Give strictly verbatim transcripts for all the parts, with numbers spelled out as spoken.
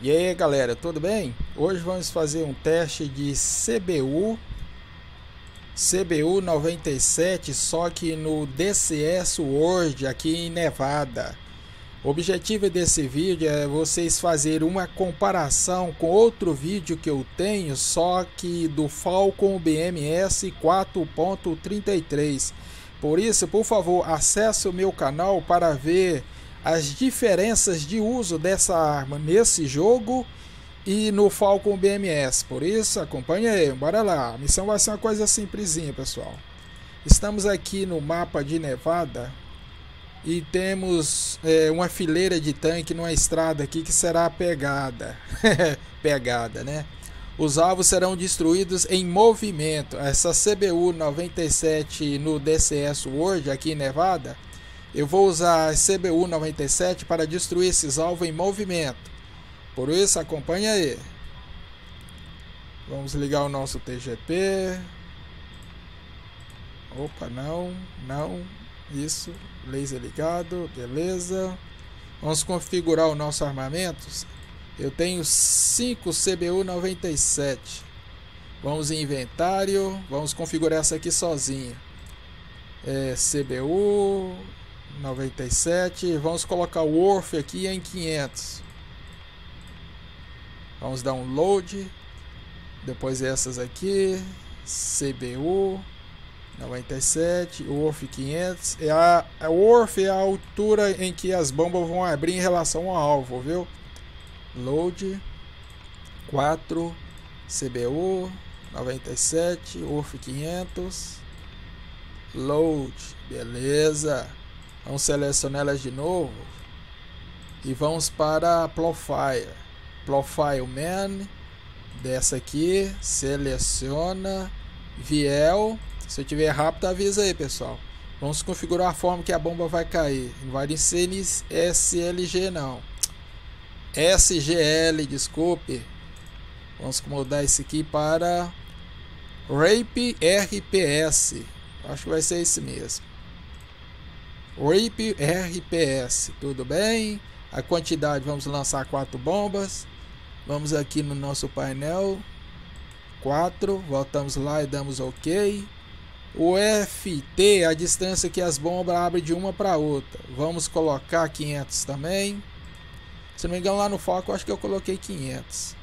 E aí galera, tudo bem? Hoje vamos fazer um teste de C B U C B U noventa e sete, só que no D C S World aqui em Nevada. O objetivo desse vídeo é vocês fazerem uma comparação com outro vídeo que eu tenho, só que do Falcon B M S quatro ponto trinta e três. Por isso, por favor, acesse o meu canal para ver as diferenças de uso dessa arma nesse jogo e no Falcon B M S. Por isso, acompanhe aí, bora lá. A missão vai ser uma coisa simplesinha, pessoal. Estamos aqui no mapa de Nevada e temos é, uma fileira de tanque numa estrada aqui que será pegada. Pegada, né? Os alvos serão destruídos em movimento. Essa C B U noventa e sete no D C S World aqui em Nevada, eu vou usar a C B U noventa e sete para destruir esses alvos em movimento. Por isso, acompanhe aí. Vamos ligar o nosso T G P. Opa, não, não. Isso, laser ligado, beleza. Vamos configurar o nosso armamento. Eu tenho cinco C B U noventa e sete. Vamos em inventário. Vamos configurar essa aqui sozinha. É, C B U noventa e sete. Vamos colocar o Worth aqui em quinhentos. Vamos dar um load. Depois essas aqui. C B U noventa e sete. Worth quinhentos. É a, a Worth é a altura em que as bombas vão abrir em relação ao alvo, viu? Load quatro. C B U noventa e sete. Worth quinhentos. Load. Beleza. Vamos selecionar elas de novo. E vamos para Profile. Profile Man. Dessa aqui. Seleciona. Viel. Se eu tiver rápido, avisa aí, pessoal. Vamos configurar a forma que a bomba vai cair. Não vai ser S L G, não. S G L, desculpe. Vamos mudar esse aqui para Rape R P S. Acho que vai ser esse mesmo. Rape R P S. Tudo bem? A quantidade, vamos lançar quatro bombas. Vamos aqui no nosso painel. quatro. Voltamos lá e damos OK. O F T, a distância que as bombas abrem de uma para outra. Vamos colocar quinhentos também. Se não me engano, lá no foco, acho que eu coloquei quinhentos.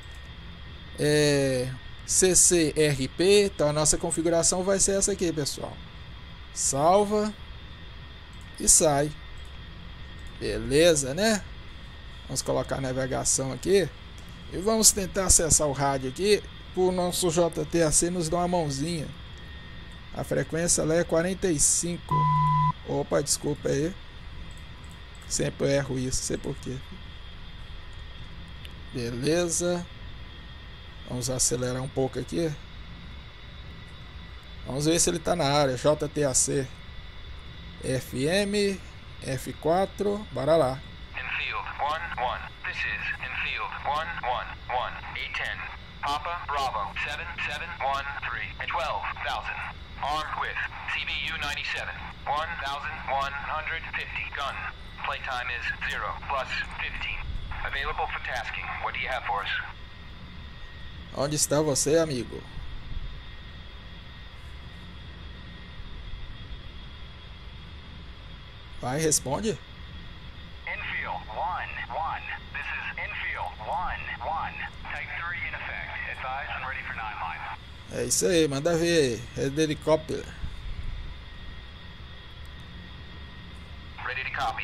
É, C C R P. Então a nossa configuração vai ser essa aqui, pessoal. Salva. E sai. Beleza, né? Vamos colocar a navegação aqui. E vamos tentar acessar o rádio aqui. O nosso J T A C nos dá uma mãozinha. A frequência lá é quarenta e cinco. Opa, desculpa aí. Sempre erro isso, sei porquê. Beleza. Vamos acelerar um pouco aqui. Vamos ver se ele está na área. J T A C. F M. F quatro. Bora lá. Infield one one. This is Infield one one one. A ten. Papa Bravo seven seven one three. twelve thousand. Armed with C B U ninety-seven. one thousand one hundred fifty. Gun. Playtime is zero plus fifteen. Available for tasking. What do you have for us? Onde está você, amigo? Vai, responde. Infield one one. This is Infield one one. Type three in effect. Advise and ready for nine line. É isso aí, manda ver. É de helicóptero. Ready to copy.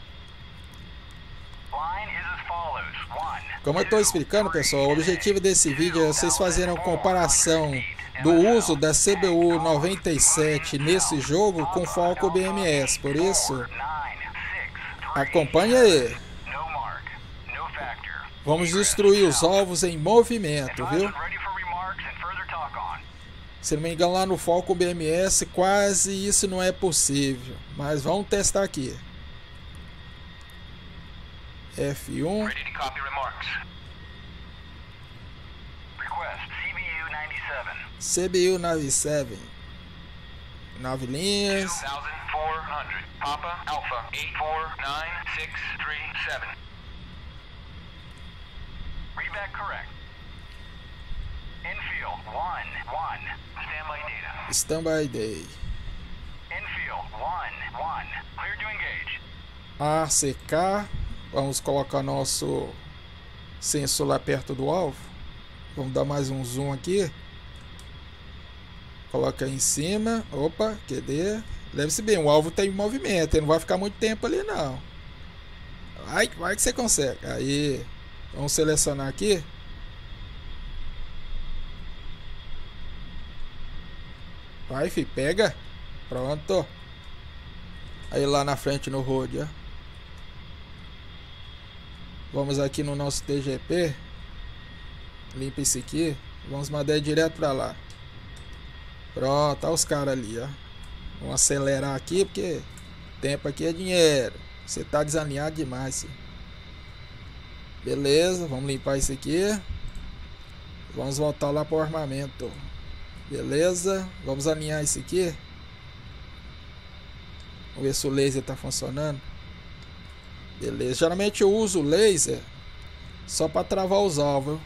Line is as follows. one. Como eu estou explicando, pessoal, o objetivo desse vídeo é vocês fazerem uma comparação do uso da C B U noventa e sete nesse jogo com Falcon B M S. Por isso, acompanhe aí. Vamos destruir os alvos em movimento, viu? Se não me engano, lá no Falcon B M S quase isso não é possível. Mas vamos testar aqui. F um. C B U noventa e sete. Nove linhas. Papa Alpha eight four nine six three seven. Readback correct. Infield, one, one. Standby data. Standby day. Infield, one, one. Clear to engage. A C K. Vamos colocar nosso sensor lá perto do alvo. Vamos dar mais um zoom aqui. Coloca aí em cima. Opa, Q D. Leve-se bem, o alvo está em movimento. Ele não vai ficar muito tempo ali não. Vai, vai que você consegue. Aí, vamos selecionar aqui. Vai, fi, pega. Pronto. Aí lá na frente no road, ó. Vamos aqui no nosso T G P. Limpa isso aqui. Vamos mandar ele direto pra lá. Pronto, olha os caras ali, ó. Vamos acelerar aqui, porque tempo aqui é dinheiro. Você tá desalinhado demais, filho. Beleza, vamos limpar isso aqui. Vamos voltar lá pro armamento. Beleza, vamos alinhar isso aqui. Vamos ver se o laser tá funcionando. Beleza, geralmente eu uso o laser só para travar os alvos.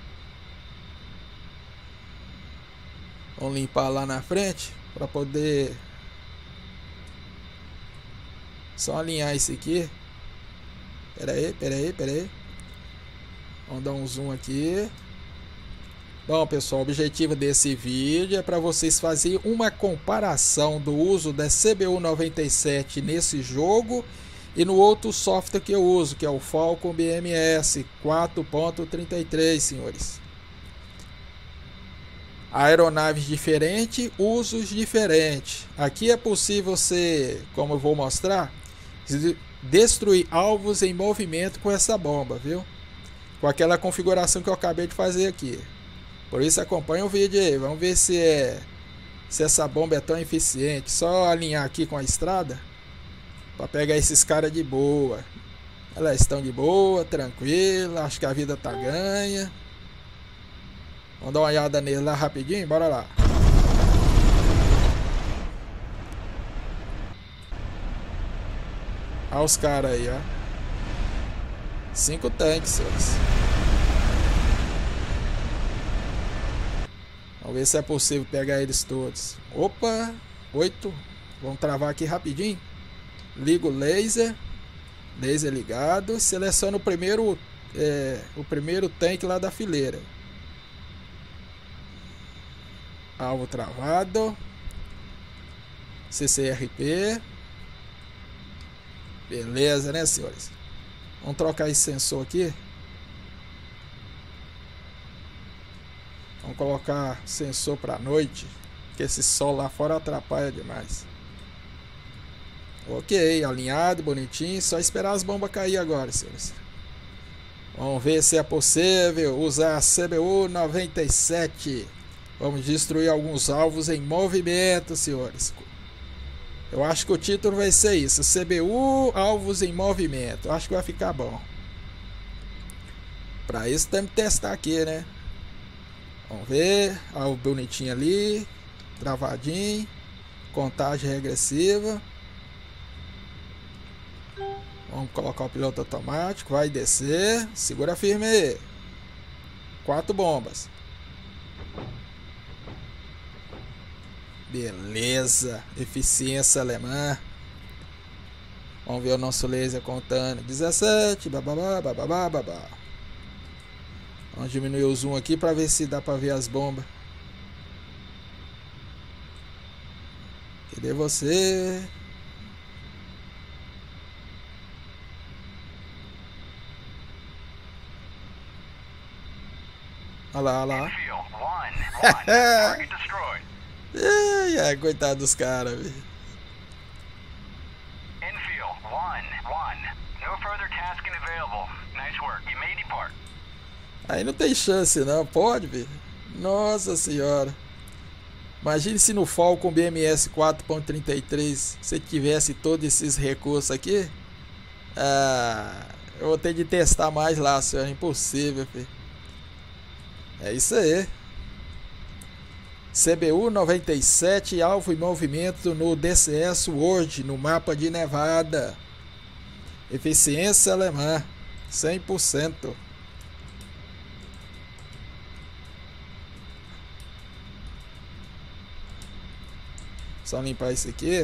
Vamos limpar lá na frente para poder só alinhar isso aqui. Pera aí, pera aí, pera aí. Vamos dar um zoom aqui. Bom, pessoal, o objetivo desse vídeo é para vocês fazerem uma comparação do uso da C B U noventa e sete nesse jogo e no outro software que eu uso, que é o Falcon B M S quatro ponto trinta e três, senhores. Aeronaves diferentes, usos diferentes. Aqui é possível você, como eu vou mostrar, destruir alvos em movimento com essa bomba, viu? Com aquela configuração que eu acabei de fazer aqui. Por isso acompanha o vídeo aí. Vamos ver se é se essa bomba é tão eficiente. Só alinhar aqui com a estrada para pegar esses caras de boa. Elas estão de boa, tranquila. Acho que a vida tá ganha. Vamos dar uma olhada nele lá rapidinho. Bora lá. Olha os caras aí, ó. Cinco tanques, senhores. Vamos ver se é possível pegar eles todos. Opa, oito. Vamos travar aqui rapidinho. Liga o laser. Laser ligado. Seleciona o primeiro, é, o primeiro tanque lá da fileira. Alvo travado. C C R P. Beleza, né, senhores? Vamos trocar esse sensor aqui. Vamos colocar sensor para noite, que esse sol lá fora atrapalha demais. Ok, alinhado, bonitinho. Só esperar as bombas cair agora, senhores. Vamos ver se é possível usar a C B U noventa e sete. Vamos destruir alguns alvos em movimento, senhores. Eu acho que o título vai ser isso: C B U, alvos em movimento. Eu acho que vai ficar bom. Para isso temos que testar aqui, né? Vamos ver. Alvo bonitinho ali. Travadinho. Contagem regressiva. Vamos colocar o piloto automático. Vai descer. Segura firme aí. Quatro bombas. Beleza. Eficiência alemã. Vamos ver o nosso laser contando. dezessete. Bababá, bababá, babá. Vamos diminuir o zoom aqui para ver se dá para ver as bombas. Cadê você? Olha lá, olha lá. Ai, ai, coitado dos caras, velho. Infield, one, one. No further tasking available. Nice work. You may depart. Aí não tem chance não, pode ver. Nossa senhora. Imagine se no Falcon B M S quatro ponto trinta e três você tivesse todos esses recursos aqui. Ah, eu vou ter de testar mais lá, senhor. É impossível, filho. É isso aí. C B U noventa e sete, alvo em movimento no D C S World, no mapa de Nevada. Eficiência alemã, cem por cento. Só limpar isso aqui.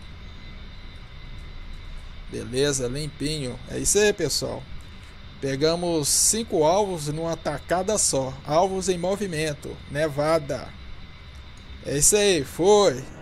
Beleza, limpinho. É isso aí, pessoal. Pegamos cinco alvos numa tacada só. Alvos em movimento. Nevada. É isso aí, foi.